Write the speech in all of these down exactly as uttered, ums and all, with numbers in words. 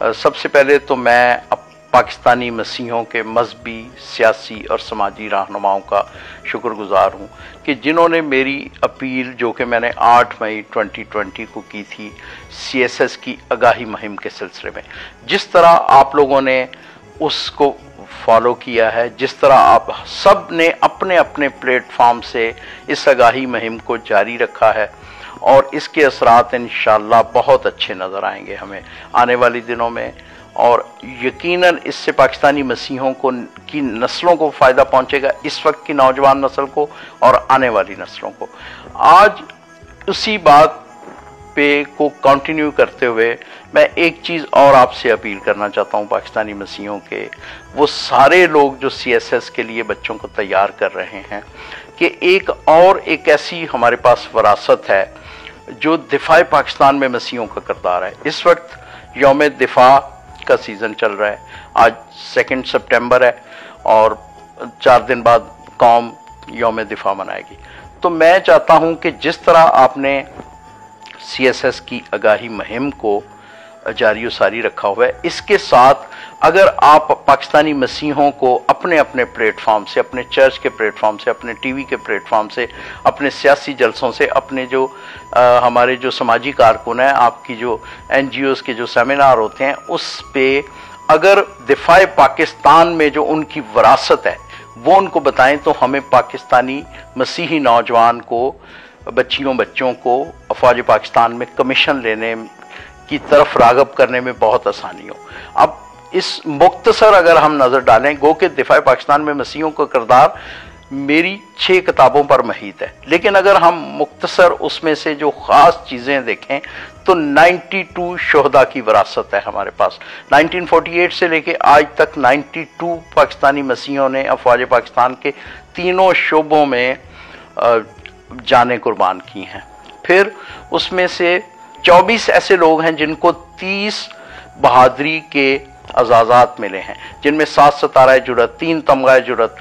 सबसे पहले तो मैं अब पाकिस्तानी मसीहों के मजहबी, सियासी और समाजी रहनुमाओं का शुक्रगुजार हूँ कि जिन्होंने मेरी अपील, जो कि मैंने आठ मई दो हज़ार बीस को की थी सी एस एस की आगाही मुहिम के सिलसिले में, जिस तरह आप लोगों ने उसको फॉलो किया है, जिस तरह आप सब ने अपने अपने प्लेटफॉर्म से इस आगाही मुहिम को जारी रखा है और इसके असरात इंशाअल्लाह बहुत अच्छे नज़र आएंगे हमें आने वाले दिनों में, और यकीनन इससे पाकिस्तानी मसीहों को की नस्लों को फ़ायदा पहुंचेगा, इस वक्त की नौजवान नस्ल को और आने वाली नस्लों को। आज उसी बात पे को कंटिन्यू करते हुए मैं एक चीज़ और आपसे अपील करना चाहता हूँ पाकिस्तानी मसीहों के वो सारे लोग जो सी एस एस के लिए बच्चों को तैयार कर रहे हैं कि एक और एक ऐसी हमारे पास वरासत है जो दिफा पाकिस्तान में मसीहों का किरदार है। इस वक्त यौम दिफा का सीज़न चल रहा है, आज सेकेंड सितंबर है और चार दिन बाद कौम यौम दिफा मनाएगी। तो मैं चाहता हूं कि जिस तरह आपने सी एस एस की आगाही मुहिम को जारी सारी रखा हुआ है, इसके साथ अगर आप पाकिस्तानी मसीहों को अपने अपने प्लेटफॉर्म से, अपने चर्च के प्लेटफॉर्म से, अपने टी वी के प्लेटफॉर्म से, अपने सियासी जलसों से, अपने जो आ, हमारे जो समाजी कारकुन हैं, आपकी जो एन जी ओज़ के जो सेमिनार होते हैं, उस पे अगर दिफाए पाकिस्तान में जो उनकी विरासत है वो उनको बताएं तो हमें पाकिस्तानी मसीही नौजवान को, बच्चियों बच्चों को अफवाज पाकिस्तान में कमीशन लेने की तरफ राग़ब करने में बहुत आसानी हो। अब इस मुख्तसर अगर हम नज़र डालें, गो के दिफा पाकिस्तान में मसीहों का किरदार मेरी छः किताबों पर महीत है, लेकिन अगर हम मुख्तसर उसमें से जो ख़ास चीज़ें देखें तो बानवे शोहदा की विरासत है हमारे पास। उन्नीस सौ अड़तालीस से लेके आज तक बानवे पाकिस्तानी मसीहों ने अफवाज पाकिस्तान के तीनों शोबों में जानें कुर्बान की हैं। फिर उसमें से चौबीस ऐसे लोग हैं जिनको तीस बहादरी के अजाज़ात मिले हैं, जिनमें सात सतारा जुरत, तीन तमगा जुरत,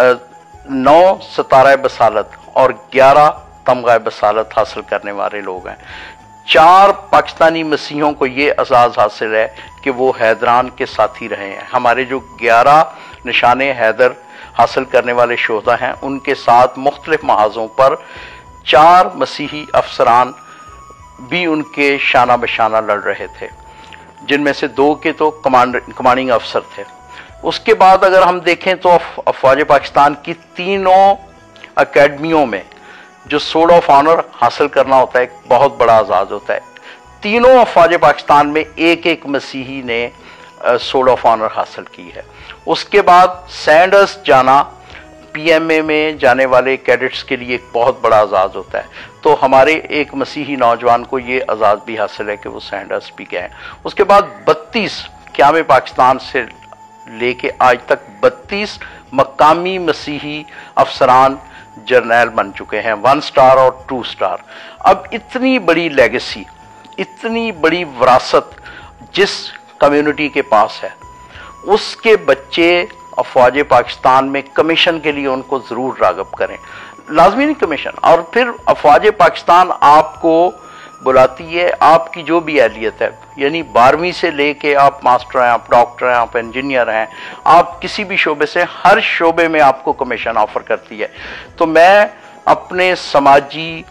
नौ सतारा बसालत और ग्यारह तमगा बसालत हासिल करने वाले लोग हैं। चार पाकिस्तानी मसीहों को ये एजाज़ हासिल है कि वो हैदरान के साथी रहे हैं। हमारे जो ग्यारह निशाने हैदर हासिल करने वाले शोहदा हैं, उनके साथ मुख्तलिफ महाज़ों पर चार मसीही अफसरान भी उनके शाना बशाना लड़ रहे थे, जिनमें से दो के तो कमांड कमांडिंग अफसर थे। उसके बाद अगर हम देखें तो अफवाज पाकिस्तान की तीनों अकेडमियों में जो सोड ऑफ ऑनर हासिल करना होता है, एक बहुत बड़ा एजाज़ होता है। तीनों अफवाज पाकिस्तान में एक एक मसीही ने सोड ऑफ ऑनर हासिल की है। उसके बाद सैंडर्स जाना पी एम ए में जाने वाले कैडेट्स के लिए एक बहुत बड़ा एजाज़ होता है, तो हमारे एक मसीही नौजवान को ये एजाज़ भी हासिल है कि वो सैंडर्स भी गए हैं। उसके बाद बत्तीस क़याम पाकिस्तान से लेके आज तक बत्तीस मकामी मसीही अफसरान जर्नैल बन चुके हैं, वन स्टार और टू स्टार। अब इतनी बड़ी लेगेसी, इतनी बड़ी विरासत जिस कम्युनिटी के पास है, उसके बच्चे अफवाज पाकिस्तान में कमीशन के लिए उनको ज़रूर राग़ब करें, लाजमी नहीं कमीशन। और फिर अफवाज पाकिस्तान आपको बुलाती है, आपकी जो भी अहलियत है, यानी बारहवीं से लेके आप मास्टर हैं, आप डॉक्टर हैं, आप इंजीनियर हैं, आप किसी भी शोबे से, हर शोबे में आपको कमीशन ऑफर करती है। तो मैं अपने समाजी,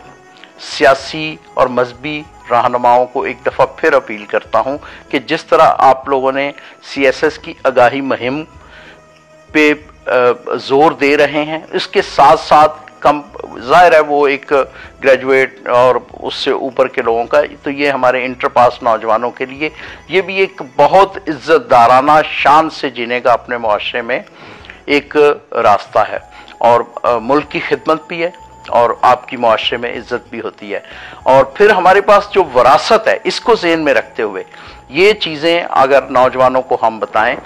सियासी और मजहबी रहनुमाओं को एक दफ़ा फिर अपील करता हूँ कि जिस तरह आप लोगों ने सी एस एस की आगाही मुहिम पे जोर दे रहे हैं, इसके साथ साथ कम ज़ाहिर है वो एक ग्रेजुएट और उससे ऊपर के लोगों का, तो ये हमारे इंटर पास नौजवानों के लिए ये भी एक बहुत इज़्ज़तदाराना शान से जीने का अपने मुआशरे में एक रास्ता है, और आ, मुल्क की खिदमत भी है और आपकी मुआशरे में इज़्ज़त भी होती है। और फिर हमारे पास जो विरासत है, इसको ज़हन में रखते हुए ये चीज़ें अगर नौजवानों को हम बताएं,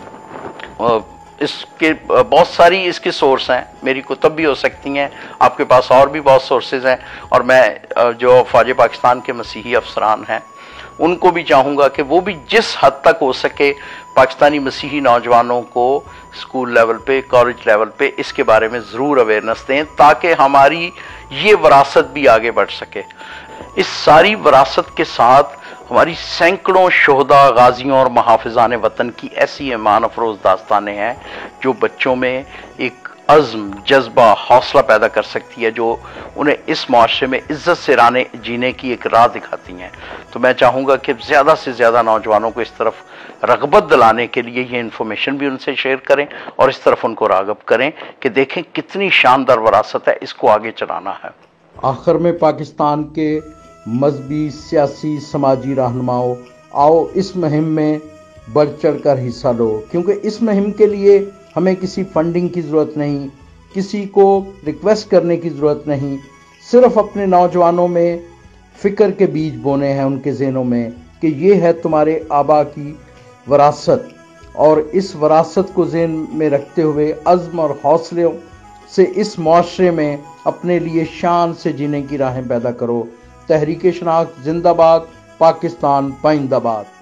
इसके बहुत सारी इसके सोर्स हैं, मेरी कुतब भी हो सकती हैं, आपके पास और भी बहुत सोर्सेज हैं, और मैं जो अफवाज पाकिस्तान के मसीही अफसरान हैं उनको भी चाहूँगा कि वो भी जिस हद तक हो सके पाकिस्तानी मसीही नौजवानों को स्कूल लेवल पे, कॉलेज लेवल पे इसके बारे में ज़रूर अवेयरनेस दें, ताकि हमारी ये विरासत भी आगे बढ़ सके। इस सारी विरासत के साथ ہماری سینکڑوں شہداء، غازیوں اور محافظان وطن کی ایسی ایمان افروز داستانیں ہیں جو بچوں میں ایک عزم، جذبہ، حوصلہ پیدا کر سکتی ہے، جو انہیں اس معاشرے میں عزت سے رانے جینے کی ایک راہ دکھاتی ہیں۔ تو میں چاہوں گا کہ زیادہ سے زیادہ نوجوانوں کو اس طرف رغبت دلانے کے لیے یہ انفارمیشن بھی ان سے شیئر کریں اور اس طرف ان کو راغب کریں کہ دیکھیں کتنی شاندار وراثت ہے، اس کو آگے چلانا ہے۔ آخر میں پاکستان کے مذہبی، سیاسی، سماجی رہنماؤں، آؤ اس مہم میں بڑھ چڑھ کر حصہ لو، کیونکہ اس مہم کے لیے ہمیں کسی فنڈنگ کی ضرورت نہیں، کسی کو ریکویسٹ کرنے کی ضرورت نہیں، صرف اپنے نوجوانوں میں فکر کے بیج بونے ہیں ان کے ذہنوں میں کہ یہ ہے تمہارے آبا کی وراثت، اور اس وراثت کو ذہن میں رکھتے ہوئے عزم اور حوصلے سے اس معاشرے میں اپنے لیے شان سے جینے کی راہیں پیدا کرو۔ تحریک شناخت زندہ باد، پاکستان پائندہ باد۔